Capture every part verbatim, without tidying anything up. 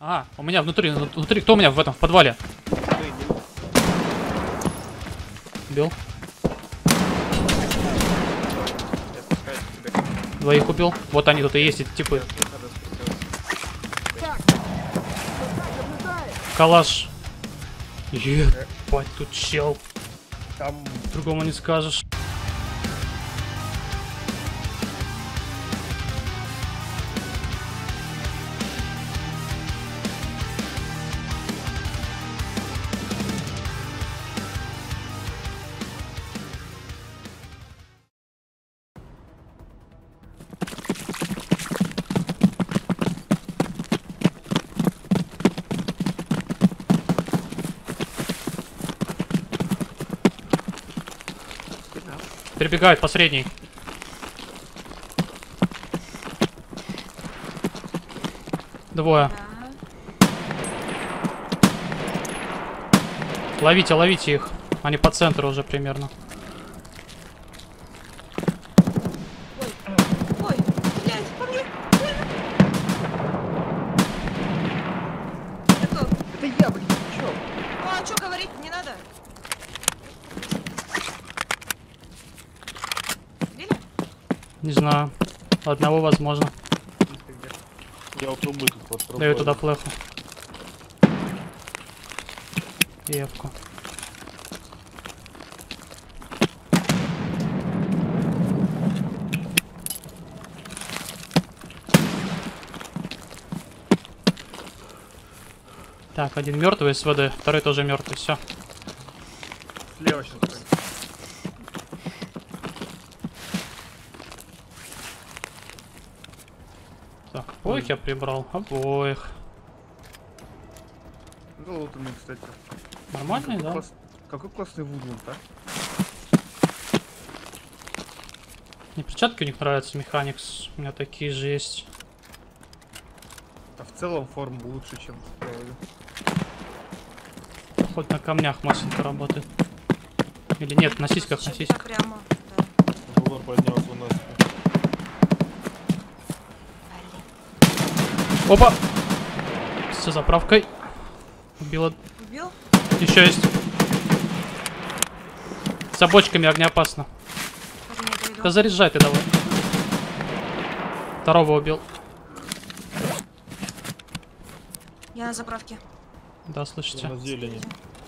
А, у меня внутри, внутри, кто у меня в этом, в подвале? Убил. Двоих убил. Вот они тут и есть, эти типы. Калаш. Ебать, тут чел. Там Другому не скажешь. Перебегает по средней. Двое. Ловите, ловите их. Они по центру уже примерно. Ой, ой, блядь, по мне. Это кто? это я, блин, чё? Ну, а что говорить не надо? Били? Не знаю. Одного возможно. Я у трубы тут под трубой. Даю туда флеху. Евку. Так, один мертвый СВД, второй тоже мертвый, все. Слева сейчас. Так, обоих я прибрал, обоих. Золотый, кстати. Нормальный, Какой да? класс- Какой классный Вудланд, а? Мне перчатки у них нравятся, Механикс. У меня такие же есть. А в целом форма лучше, чем правда. Хоть на камнях масленько работает. Или нет, на сиськах, на Что-то сиськах. прямо, да. Угор поднялся у нас. Опа! С заправкой. Убила. Убил? Еще есть. С бочками огня опасно. Тоже не дойду. Да заряжай ты давай. Второго убил. Я на заправке. Да, слышите. На зелени.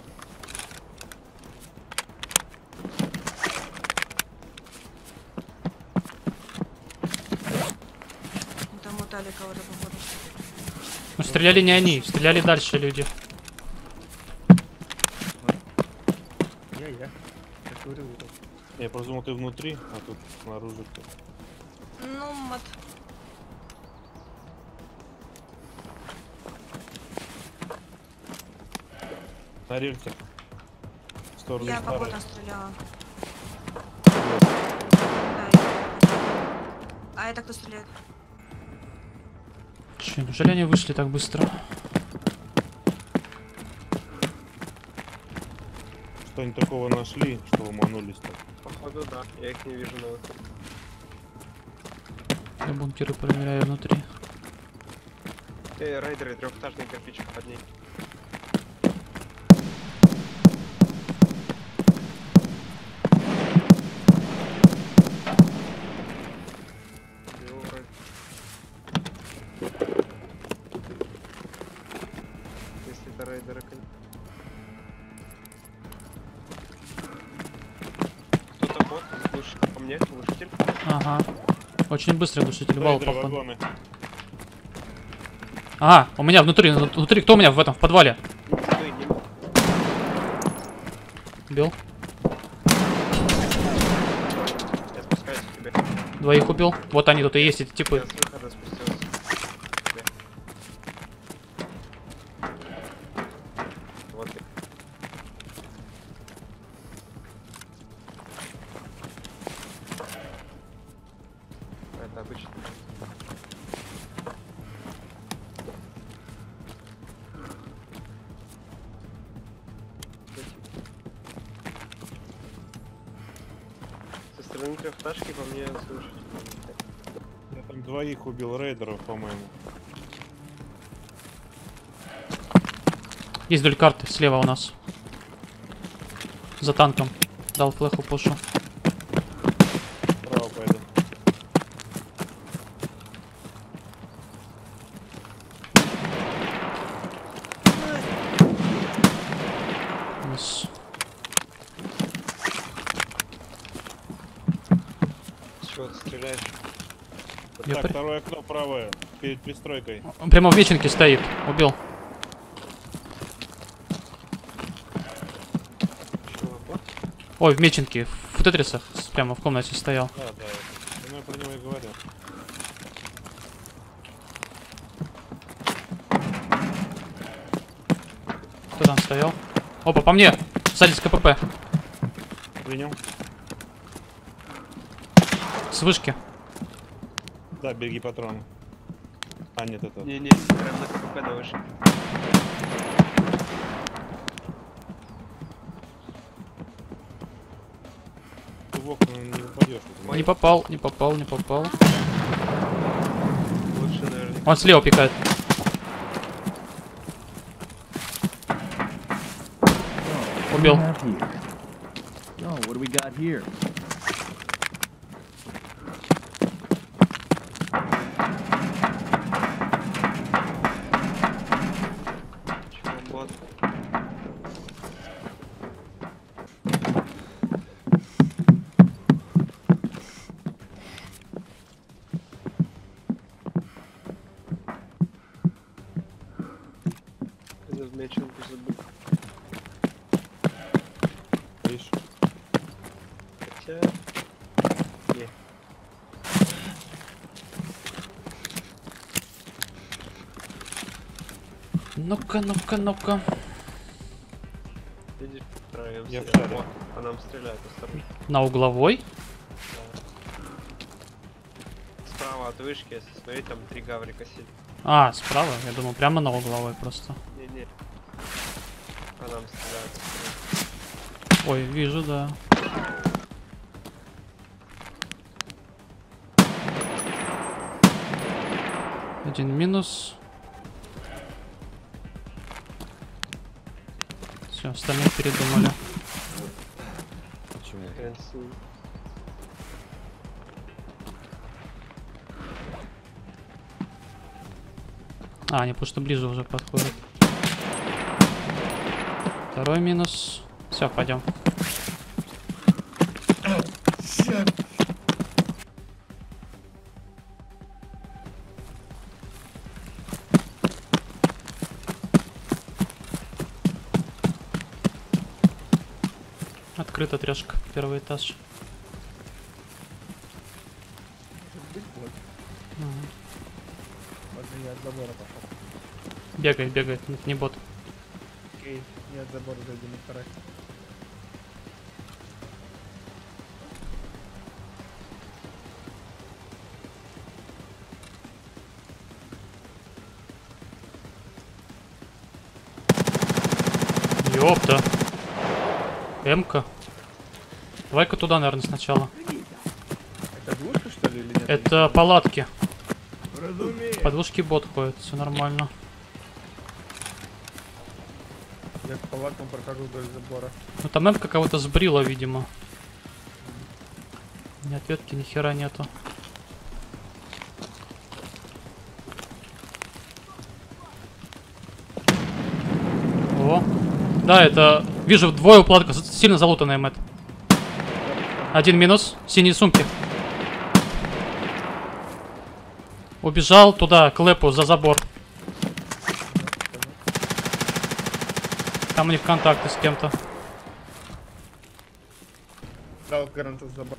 Ну, там утали кого-то, походу. Ну, стреляли не они, стреляли дальше люди. Я, я. Я говорю, это. Я просто думал, ты внутри, а тут снаружи кто. Ну, мат. На рельсе. В сторону Я старой. попутно стреляла. Да, я... А это кто стреляет? Че, неужели они вышли так быстро? Что-нибудь такого нашли, что ломанулись так. Походу, да. Я их не вижу на выходе. Я бункеры проверяю внутри. Эй, рейдеры, трехэтажный кирпичик под ней. Если это рейдеры, конечно. Кто-то бот, глушит по мне, глушитель. Ага. Очень быстрый душитель вал, Рейдеры, походу. вагоны. Ага, у меня внутри, внутри, кто у меня в этом, в подвале? Стой, не могу. Убил. Я спускаюсь к тебе. Двоих убил. Вот они тут и есть, эти Я типы. с выхода спустился. К тебе. Вот ты. Это обычно. Со стороны трехташки по мне слушать. Я там двоих убил рейдеров, по-моему. Есть вдоль карты, слева у нас. За танком. Дал флеху пушу. Право пойду. Мисс. Чего ты стреляешь? Я Так, при- второе окно правое. Перед пристройкой. Он прямо в меченке стоит. Убил. Чего? Вот. Ой, в меченке. В тетрисах. с- Прямо в комнате стоял. Да, да. Ну, я про него и говорю. Кто там стоял? Опа, по мне! Сзади с КПП. Принял. С вышки. Да, береги патроны. А, нет, это... Не-не, прям на КПП на выше. Ты в окна не упадешь. Не попал, не попал, не попал. Лучше, наверное. Он слева пикает. Убил. Oh, what do we got here? Чего, бот? Я в меченку забыл. Видишь? Хотя... Не. Ну-ка, ну-ка, ну-ка. Видишь, втроем Я в сидят. шаре. Вот, по нам стреляют, осторожно. На угловой. Справа от вышки, если смотреть, там три гаврика сидят. А, справа? Я думал, прямо на угловой просто. Не-не. По нам стреляют. Ой, вижу, да. Один минус. Все, остальные передумали. Почему? Хрен с ним. А, они потому что ближе уже подходят. Второй минус. Все, пойдем. Открыта трешка, первый этаж. Ага. Ладно, я от забора пошел. Бегает, бегает, это не бот. Окей, я от забора зайду на второй. Ёпта. М-ка. Давай-ка туда, наверное, сначала. Это двушка, что ли, или нет? Это палатки. Разумеется. Подвушки бот ходит, все нормально. Я к палаткам прохожу вдоль забора. Ну там М-ка кого-то сбрила, видимо. Ни ответки, ни хера нету. О. Да, это... Вижу, двое у палатка, сильно залутанные, Мэтт. Один минус. Синие сумки. Убежал туда, к лэпу, за забор. Там у них контакты с кем-то. Дал гаранту забор.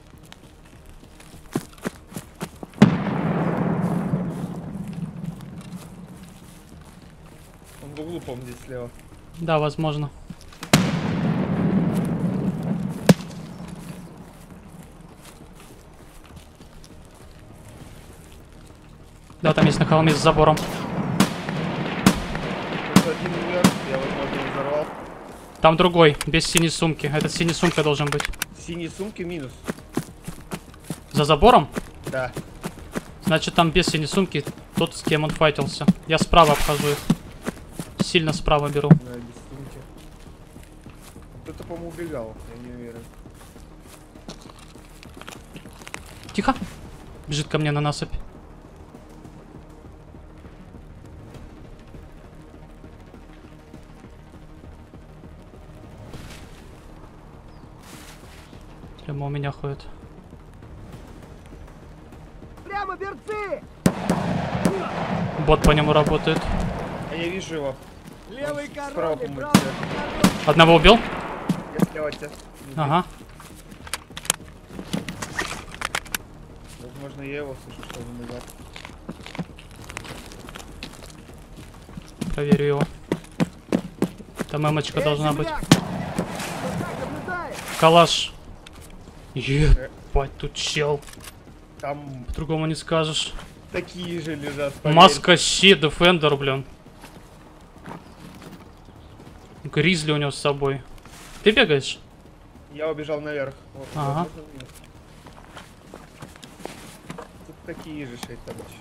Он в углу, по-моему, здесь слева. Да, возможно. Да, там есть на холме с забором. Тут один умер, я, возможно, взорвал. Там другой, без синей сумки. Этот синий сумка должен быть. Синие сумки минус. За забором? Да. Значит, там без синей сумки тот, с кем он файтился. Я справа обхожу их. Сильно справа беру. Да, без Кто-то, по-моему, убегал, я не уверен. Тихо. Бежит ко мне на насыпь. Прямо у меня ходит. Прямо, берцы! Бот по нему работает. А я вижу его. Левый Справа, коробок, по-моему, правый тебя. коробок. Одного убил? Я слева от тебя. Ага. Возможно, я его слышу, что он назад. Проверю его. Там эмочка Эй, должна быть. земляк! Вот так наблюдаешь? Калаш. Ебать, тут чел. Там По-другому не скажешь. такие же лежат. поверь. Маска, щит, дефендер, блин. Гризли у него с собой. Ты бегаешь? Я убежал наверх. Вот, Ага. возможно, нет. Тут такие же шейтанчи.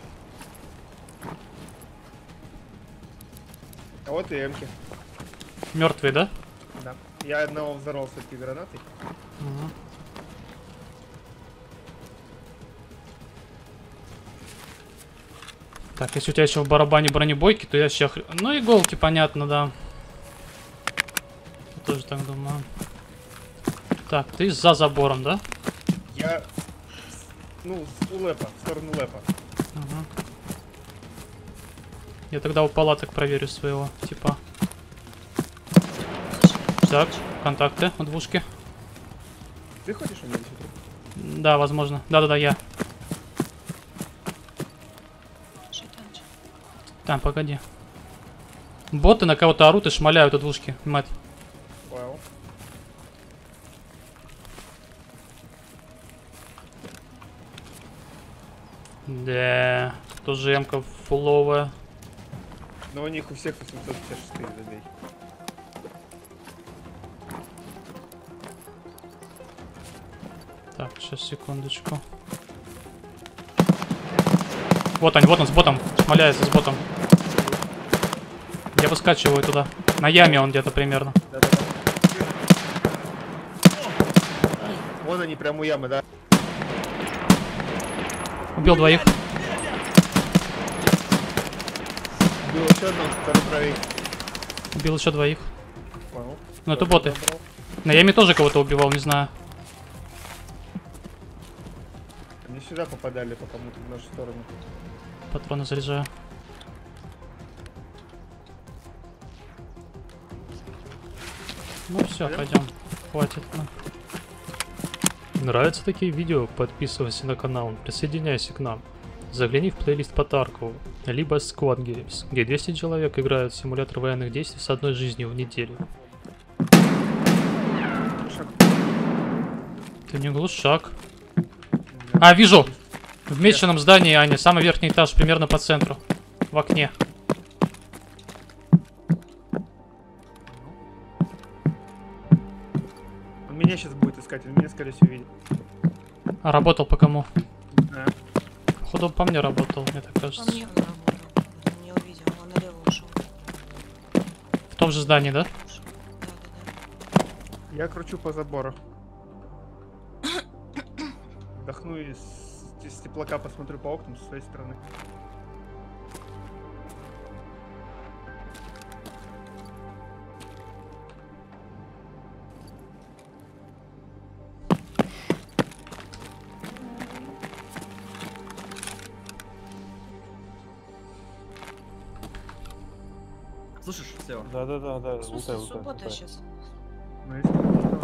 А вот и эмки. Мертвый, да? Да. Я одного взорвал с этой гранатой. Ага. Так, если у тебя еще в барабане бронебойки, то я сейчас... хр- Ну, иголки, понятно, да. Я тоже так думаю. Так, ты за забором, да? Я... с- Ну, с у лэпа, в сторону лэпа. Ага. Я тогда у палаток проверю своего, типа. Так, контакты у двушки. Ты ходишь у меня здесь утро? Да, возможно. Да-да-да, я. Шайтанчик. Там, погоди. Боты на кого-то орут и шмаляют у двушки, мать. Понял. Да, тоже эмка фуловая. Но у них у всех восемьсот пятьдесят четыре забей. Так, сейчас, секундочку. Вот он, вот он с ботом. Шмаляется с ботом. Я выскачиваю туда. На яме он где-то примерно. Да-да-да. Вон они прям у ямы, да? Убил двоих. Было еще одно, второй правей. Убил еще двоих. Понял. Ну это боты. На яме тоже кого-то убивал, не знаю. Они сюда попадали по кому-то в нашу сторону. Патроны заряжаю. Ну все, пойдем. Хватит. Ну. Нравятся такие видео? Подписывайся на канал, присоединяйся к нам. Загляни в плейлист по Таркову, либо Squad Games, где двести человек играют в симулятор военных действий с одной жизнью в неделю. Ты не глушак. А, вижу! В меченом здании, Аня. Самый верхний этаж, примерно по центру. В окне. Он меня сейчас будет искать, он меня, скорее всего, видит. А работал по кому? Да. Походу по мне работал, мне так По кажется. мне он работал. Он не увидел, он налево ушел. В том же здании, да? Ушел. Да-да-да. Я кручу по забору. Вдохну и с, с теплака посмотрю по окнам с своей стороны. Слышишь, Сева? Да-да-да, да. В смысле, суббота сейчас. Ну, если давай.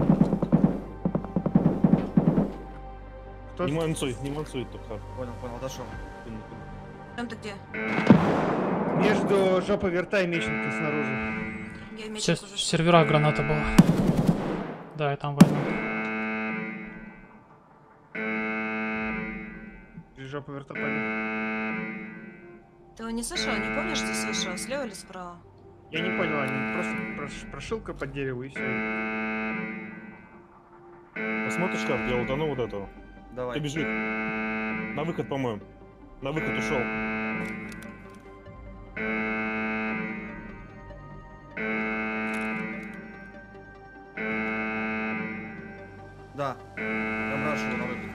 Кто Не с- мансуй, не мансуй, только. Понял, понял, дошел. Там ты где? Между жопой верта и мечником снаружи. Я мечик Сейчас уже. в серверах граната была. Да, и там война. Жопа верта пали. Ты его не слышал? Не помнишь, ты слышал? Слева или справа? Я не понял, они просто прош- прошилка под дерево и все. Посмотришь как, я утону вот этого. Давай. Кто бежит? На выход, по-моему. На выход ушел. Да. Прям рашу на выход.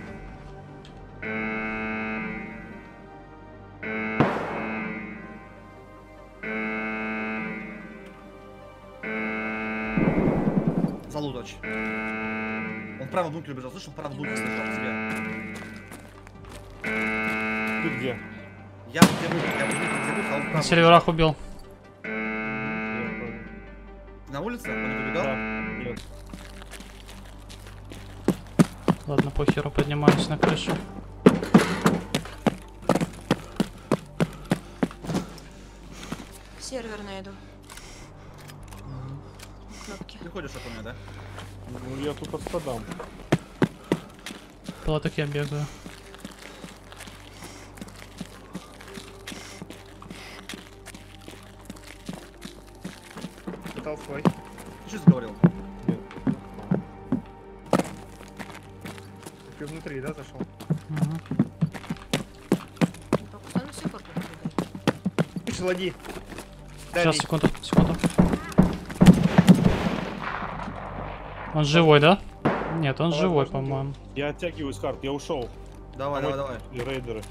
Залутач. Он прямо в бункер бежал. Слышал? Прямо в бункер слышал к себе. Ты где? Я вот где выбег, я в бункер где выбег, а он На прямо. серверах убил. На улице? Он не выбегал? Да. Нет. Ладно, похеру, поднимаюсь на крышу. Сервер найду. Кнопки. Ты ходишь около меня, да? Ну я тут отстадам. Было так я бегаю. Пытал свой. Ты что заговорил? Нет. Ты внутри, да, зашел? Ага. Только он до сих пор тут бегает. Лучше лади. Сейчас, секунду, секунду. Он живой, да? Нет, он Давай, живой, давай, по-моему. Я оттягиваюсь карт, я ушел. Давай, давай, давай. И рейдеры.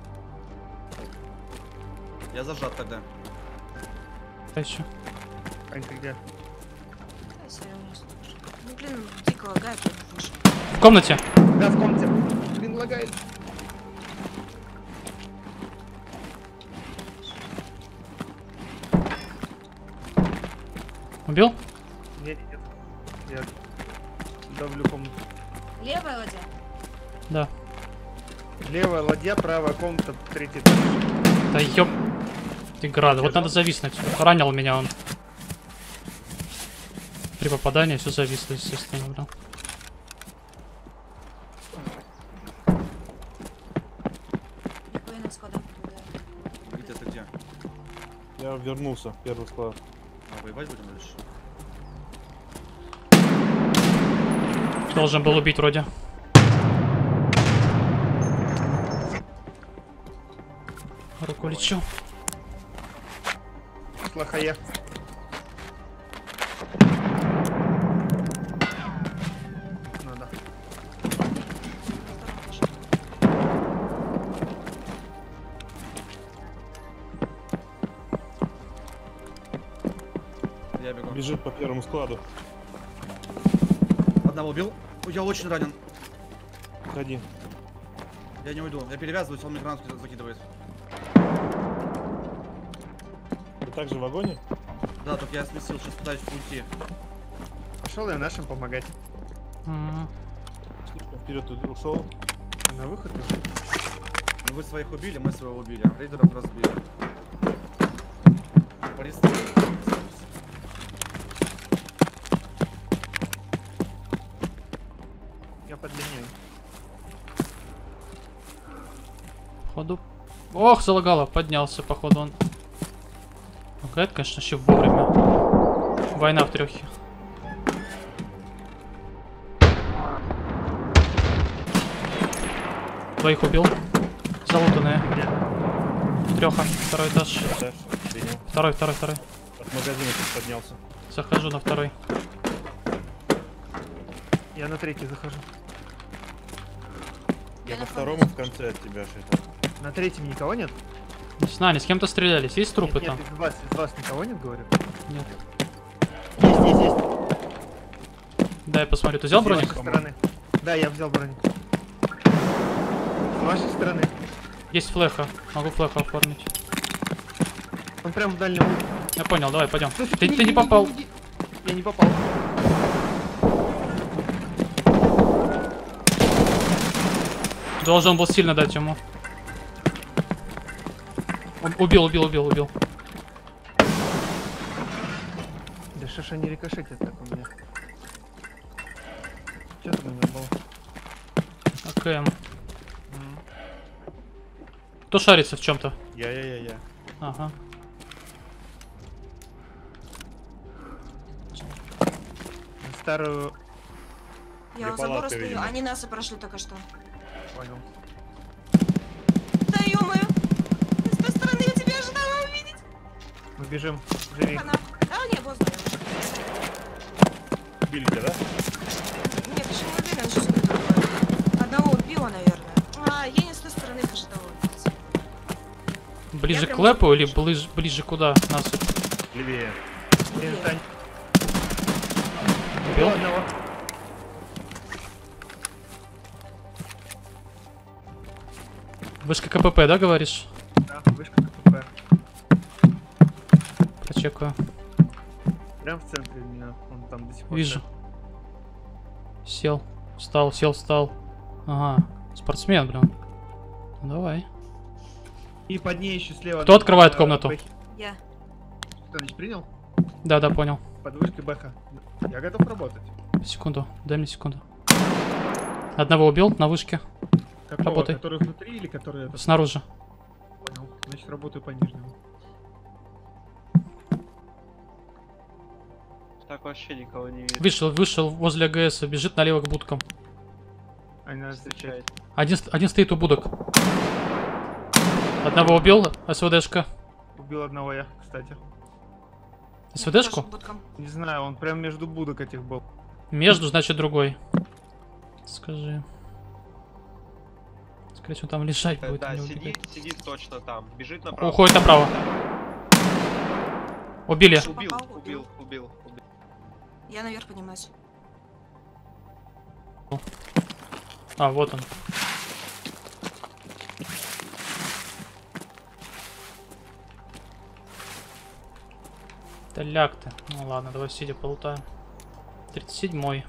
Я зажат тогда. А еще. Ань, ты где? Да, сервер у нас тоже. Ну, блин, дико лагает, я не слышу. В комнате. Да, в комнате. Блин, лагает. Убил? Нет, нет. Я давлю комнату. Левая ладья. Да. Левая ладья, правая комната, третий этаж. Да ёп. Ты град. Вот надо зависнуть. Ранил меня он. При попадании все зависло, естественно, да. Военный склад. Где ты где? Я вернулся в первый склад. А, воевать будем дальше? Должен был убить вроде. Руку лечу. Плохая. Ну да. Я бегу. Бежит по первому складу. Одного убил. Ой, я очень ранен. Ходи. Я не уйду. Я перевязываюсь, он мне гранату закидывает. Ты также в вагоне? Да, только я смесил, сейчас пытаюсь уйти. Пошел я нашим помогать. М. Слишком вперед ты ушел. На выход уже. Ну вы своих убили, мы своего убили. Рейдеров разбили. Полисты. Я подлиняю. Походу. Ох, залагало. Поднялся, походу он. Ну-ка, это, конечно, еще вовремя. Война в трехе. Двоих убил. Залутанные. Треха. Второй этаж. Дальше. Принял. Второй, второй, второй. От магазина тут поднялся. Захожу на второй. Я на третий захожу. Я Я на на втором и втором в конце от тебя что-то. На третьем никого нет? Не знаю, они с кем-то стрелялись. Есть трупы нет, там? нет, из вас, из вас никого нет, говорю? Нет. Есть, есть, есть. Дай посмотрю. Ты взял С броник? вашей стороны. Да, я взял броник. С вашей стороны. Есть флеха. Могу флеха оформить. Он прям в дальнем углу. Я понял, давай, пойдем. Слушай, Ты, не- ты не не- попал. не- не- Я не попал. Должен был сильно дать ему. Он убил, убил, убил, убил. Да что ж они рикошетят так у меня? Что там у него было? АКМ. Кто шарится в чем-то? Я, я, я, я. Ага. Старую... Я Для у забора палатки, стою, видимо. они нас и прошли только что. Понял. Да ё-моё! С той стороны я тебя ожидала увидеть! Мы бежим. Живи. Она... А, не, поздно. Били тебя, да? Нет, еще не уверен, что сюда него, наверное. А, я не с той стороны ожидала. Ближе Я к прям клэпу уже или вышла. ближе, ближе куда? Насыпь. Левее. Блин, Тань, Убил? убил одного. Вышка КПП, да, говоришь? Да, вышка КПП. Прочекаю. Прям в центре меня. Он там до сих пор. Вижу. стоит. Сел. Встал, сел, встал. Ага. Спортсмен, блин. Ну, давай. И под ней еще слева. Кто открывает э, комнату? Бэхи. Я. Кто-нибудь принял? Да, да, понял. Под вышкой Бэха. Я готов работать. Секунду, дай мне секунду. Одного убил на вышке. Какого? Работай. Который внутри или который это? Снаружи. Понял. Значит, работаю по нижнему. Так вообще никого не видно. Вышел, вышел возле АГС, бежит налево к будкам. А не надо встречать. Встречает. Один, ст- один стоит у будок. Одного убил, СВДшка. Убил одного я, кстати. СВДшку? Будком. Не знаю, он прям между будок этих был. Между, значит, другой. Скажи. Скорее всего, там лежать Э, будет, а Да, не сидит, убегать. сидит точно там. Бежит направо. Уходит направо. Убили. Убил, Попал, убил, убил, убил. Я наверх поднимаюсь. А, вот он. Да ляг ты. Ну ладно, давай сидя полутаем. тридцать седьмой.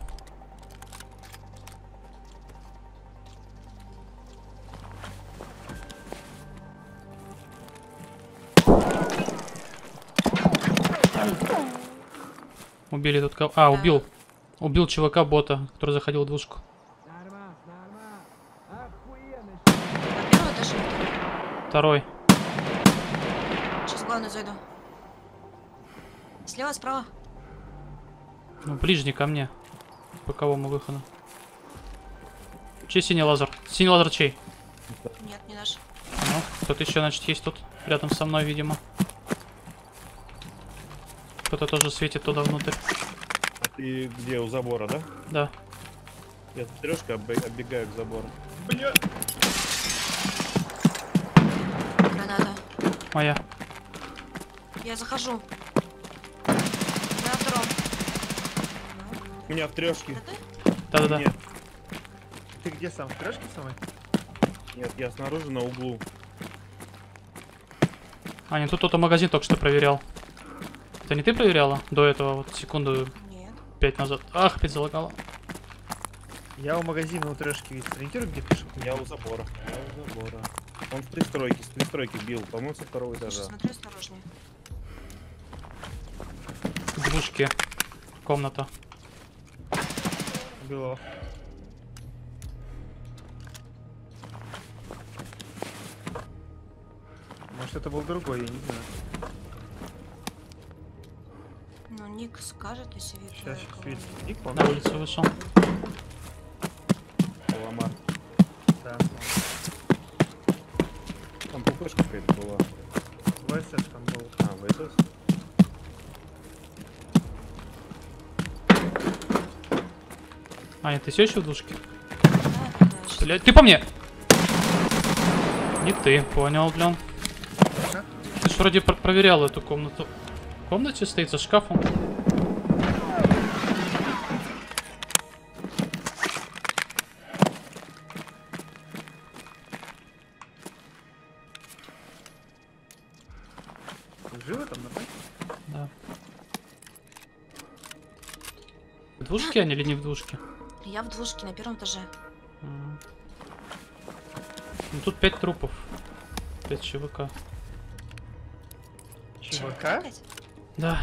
Убили тут кого? А, убил. Убил чувака бота, который заходил в двушку. Нормас, нормас. Охуенно. На первый этаж или второй? Второй. Сейчас главную зайду. Слева, справа. Ну, ближний ко мне. По боковому выходу. Чей синий лазер? Синий лазер чей? Нет, не наш. Ну, кто-то еще, значит, есть тут. Рядом со мной, видимо. Кто-то тоже светит туда внутрь. А ты где, у забора, да? Да. Я с трешкой оббегаю к забору. Бля! Граната. Моя. Я захожу. Я на втором. У меня в трешке. Это ты? Да-да-да. Нет, Ты где сам? В трешке самой? нет, я снаружи на углу. А, нет, тут кто-то магазин только что проверял. Это не ты проверяла? До этого, вот секунду Нет. пять назад. Ах, опять залагала. Я у магазина у трешки есть. Ориентируй, где пишет. Я у забора. Я у забора. Он с пристройки, с пристройки бил, по-моему, со второго Слушай, этажа. смотри осторожнее. В двушке. Комната. Убил его. Может, это был другой, я не знаю. Ну, Ник скажет, если видит. Сейчас, сейчас кого-нибудь. видит. Ник, он? На улицу вышел. Ламар. Да. Там пупышка какая-то была. ВСС там был. А, ВСС? А, нет, ты все еще в двушке? Да, да, да, щас. Блядь, ты по мне! Не ты, понял, блин. Ага. Ты ж вроде про- проверял эту комнату. В комнате стоит за шкафом. Ты живы там, нормально? Да. В двушке они или не в двушке? Я в двушке на первом этаже. М. Ну тут пять трупов. Пять ЧВК. ЧВК? Опять? Да.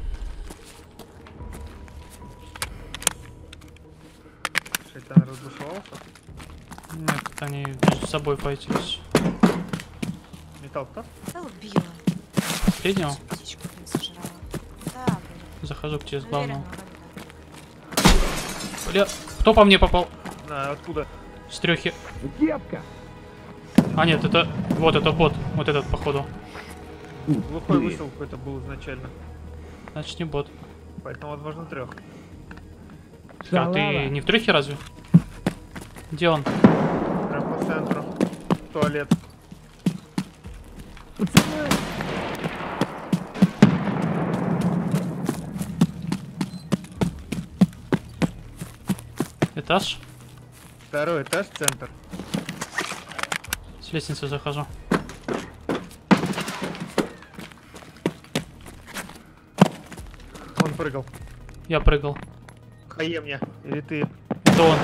Шайтан разбушевался. Нет, это они между собой файтились. Металл кто? Да убила. Последнего Птичку, блин, сожрала. Да, блин. захожу к тебе с Уверена, главного. вроде да. Бля, кто по мне попал? А, откуда? С трехи. Кепка. А нет, это вот это бот, вот этот походу. Глухой выстрел какой-то был изначально. Значит не бот. Поэтому, возможно, трех. А ты не в трехе разве? Где он? центру. Туалет. Этаж. Второй этаж, центр. С лестницы захожу. Он прыгал. Я прыгал. Хае мне. Или ты? Это он.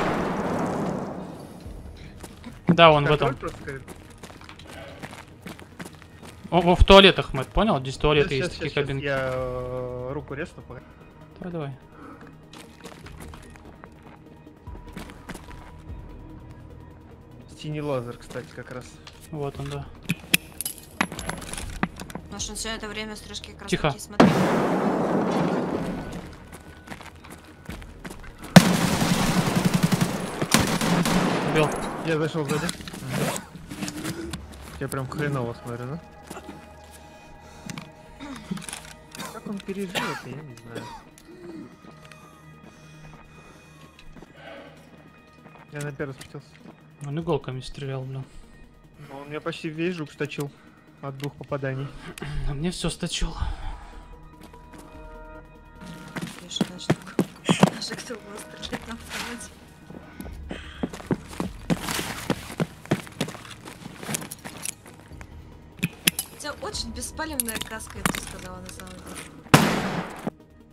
Да, он в Контроль этом. просто говорит. О, о, в туалетах, Мэтт, понял? Здесь туалеты Щас, есть, щас, такие щас, кабинки. Я э, руку резну. пока. Давай, давай. Синий лазер, кстати, как раз. Вот он, да. Может, он все это время стрижки как раз Тихо. таки смотрел. Убил. Я зашел сзади. Я прям хреново смотрю, да? Как он пережил это, я не знаю. Я на первый спустился. Он иголками стрелял, блин. Но он меня почти весь жук сточил от двух попаданий. А мне все сточил. Видишь, даже даже кто был стрелять на автомате. У тебя очень беспалевная каска, я бы сказала, на самом деле.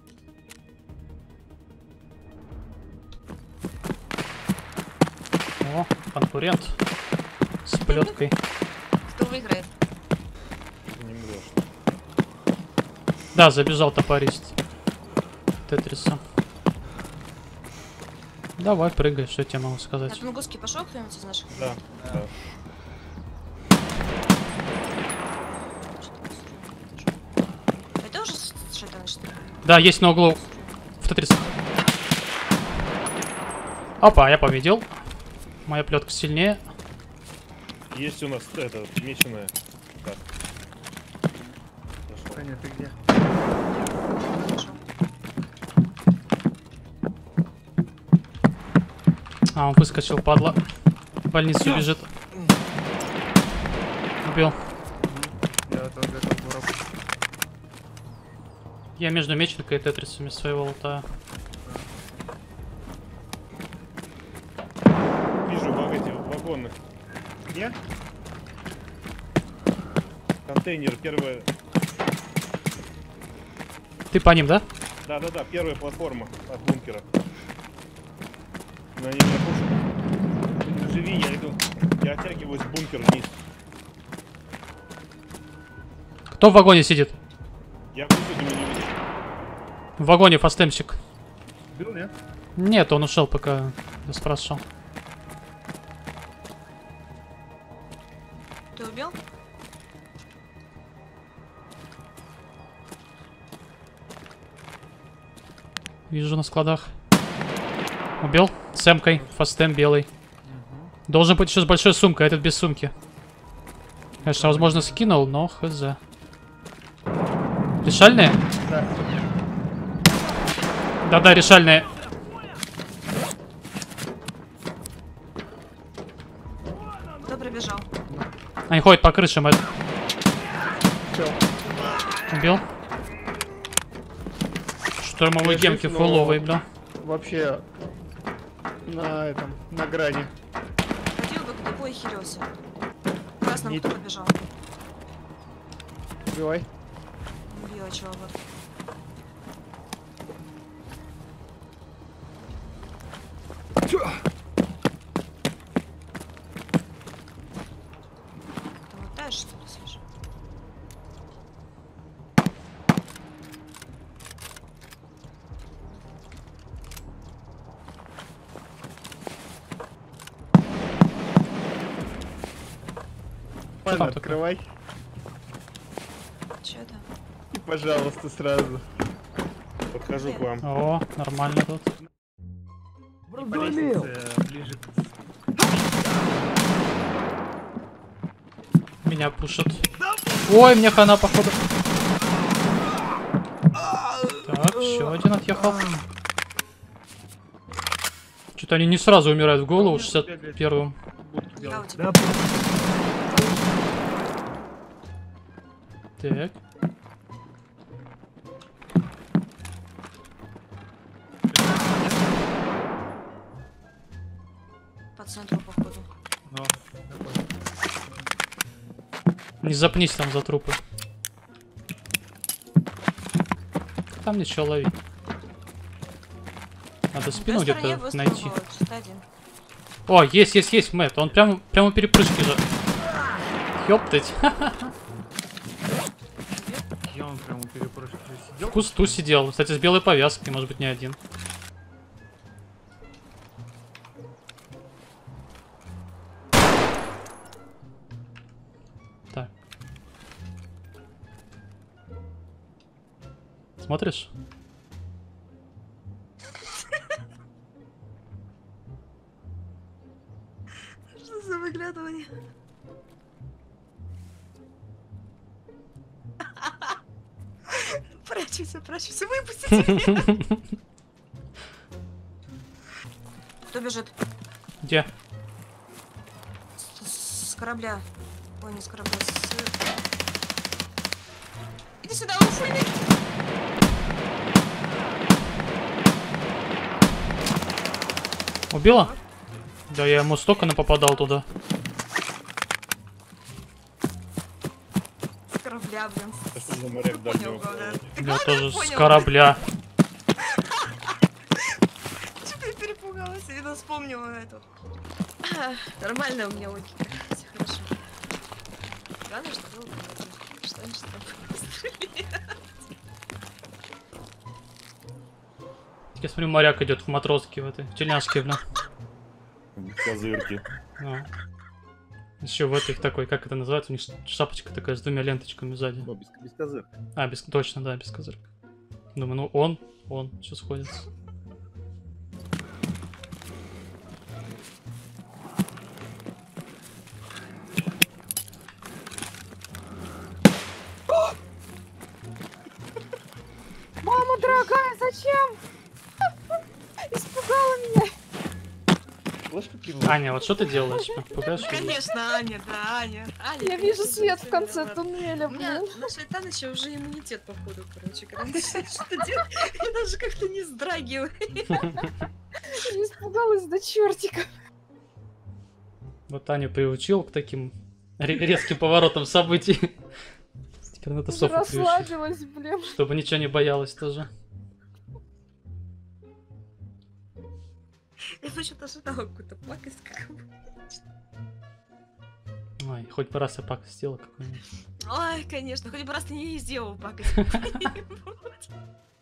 О, конкурент. С плеткой. Кто выиграет? Не мрешь. Да, забежал топорист. Тетриса. Давай, прыгай, что я тебе могу сказать. На Тунгусский пошел кто-нибудь из наших? Да, да. Это уже шайтан, что ли? Да, есть на углу. В Тетрисах. Опа, я победил. Моя плетка сильнее. Есть у нас это, меченая. Так. Хорошо. Таня, ты где? Хорошо. А, он выскочил, падла. В больницу бежит. Убил. Я тоже готов урок. Я между мечникой и тетрисами своего лутаю. Вижу в эти вагоны. Где? Контейнер, первая. Ты по ним, да? Да-да-да, первая платформа от бункера. На ней напушат. Живи, я иду. Я оттягиваюсь в бункер вниз. Кто в вагоне сидит? Я внизу, ты меня не видишь. В вагоне фастемщик. Был, нет? Нет, он ушел, пока я спрашивал. Ты убил? Вижу на складах. Убил. С эмкой. Фастем белый. Должен быть еще с большой сумкой, а этот без сумки. Конечно, возможно, скинул, но хз. Решальные? Да. Да-да, решальные. Кто пробежал? Они ходят по крышам. Это. Всё. Убил. Штурмовые Я гемки жив, но- фуловые, бля. Вообще на этом, на грани. Ходил бы к тупой херёсе. В красном Не- кто побежал? Убивай. Убила чего бы. Ты лутаешь, что ли, слышишь? Ладно, там открывай. Чё это? И, пожалуйста, сразу. Подхожу к вам. О, нормально тут. И по лестнице ближе к... Меня пушат. Ой, мне хана, походу. Так, еще один отъехал. Что-то они не сразу умирают в голову, шестьдесят первым. Я у сделать. тебя. Так. По центру, походу. Ну, я понял. Не запнись там за трупы. Там ничего ловить. Надо спину На той стороне где-то выстрел найти. был, чисто один. О, есть, есть, есть, Мэтт. Он прямо, прямо перепрыжки же. Ёптать. Я он прям у перепрошки сидел. В кусту сидел. Кстати, с белой повязкой, может быть, не один. Так. Смотришь? Что за выглядывание? Прячься, прячься, выпустите меня! Кто бежит? Где? С, с корабля. Ой, не с корабля, с... Иди сюда, уфуй! Убила? Да, я ему столько напопадал туда. С корабля, блин. Это что за моряк Понял, дальнего главное. плавания? Ты Я главное тоже с понял. корабля. Что-то я перепугалась, я видно вспомнила эту. Нормально у меня логика. Все хорошо. Главное, что было понятно. Что они что Я смотрю, моряк идет в матроске в этой, в тельняшке, блин. Козырки. Еще в этих такой, как это называется, у них шапочка такая с двумя ленточками сзади. Ну, без, без козырка. А, без, точно, да, без козырка. Думаю, ну он, он, что сходится. Мама дорогая, зачем? Испугала меня. Слышь, какие Аня, вот что ты делаешь? Пугаешь Ну, людей? конечно, Аня, да, Аня. Аня, Я конечно, вижу свет всё в конце виновата. туннеля, У меня блин. на Шайтаныча уже иммунитет, походу, короче, когда начинает что-то делать, я даже как-то не вздрагиваю. Я испугалась до чертика. Вот Аню приучил к таким ре- резким поворотам событий. Теперь надо Уже Софу приучить, расслабилась, блин. чтобы ничего не боялась тоже. Я почему-то ожидала какую-то пакость, какую. Ой, хоть бы раз я пак сделал какой-нибудь. Ой, конечно, хоть бы раз ты не сделал пакость. какую-нибудь.